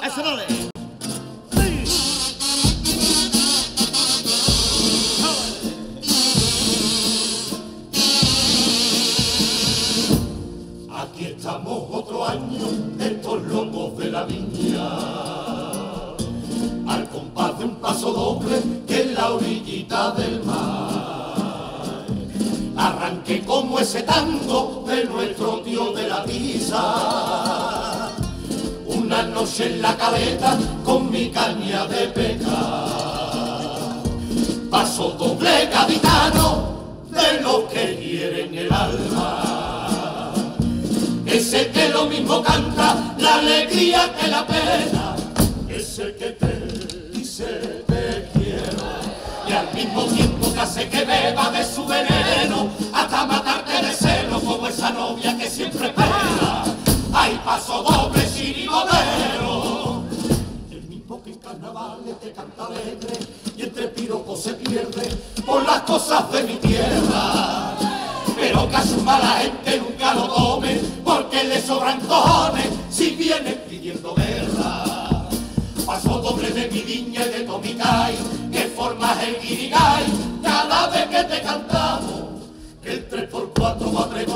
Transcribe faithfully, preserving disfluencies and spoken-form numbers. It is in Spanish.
Eso vale. Aquí estamos otro año, estos locos de la viña, al compás de un paso doble que en la orillita del mar. Arranqué como ese tango de nuestro tío de la tiza, una noche en la caleta con mi caña de pescar. Paso doble gaditano de los que quieren el alma, ese que lo mismo canta la alegría que la pena, ese que te dice te quiero y al mismo tiempo te hace que beba de su veneno hasta matarte de celo como esa novia que siempre espera. Hay paso doble chirigotero, el mismo que en carnavales te canta alegre y entre piropos se pierde por las cosas de mi tierra, pero que a su mala gente nunca lo tome porque le sobran cojones si vienen pidiendo guerra. Paso doble de mi viña y de Tomicay, que formas el guirigay cada vez que te cantamos, que el tres por cuatro va a